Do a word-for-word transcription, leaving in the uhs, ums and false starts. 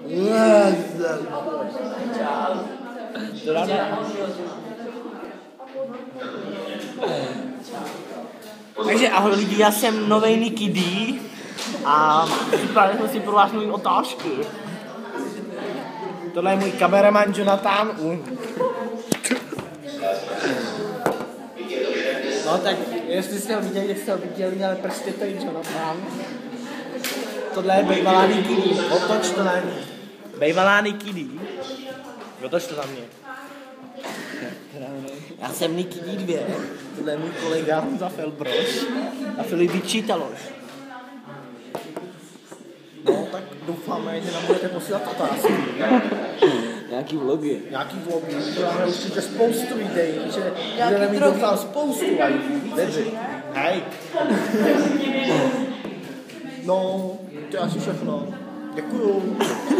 Takže ahoj lidi, já jsem novej Nicky D a připravili jsme si pro vás nový otázky. Tohle je můj kameraman Jonathan. No tak, jestli jste ho viděli, tak jste ho viděli, ale prostě to je Jonathan. Tohle je bejvalá Nicky D. Otoč to na mě. Bejvalá Nicky D. Otoč to na mě. Já jsem Nicky D dva. Tohle je můj kolega Honza Felbroš a Filip Vyčítaloš. No tak doufáme, že nám budete posílat otázky. Nějaký vlogy. Nějaký vlogy, to máme určitě spoustu videí, že budeme mít doufám spoustu lajků. Hej. No, to je asi všechno. Děkuju.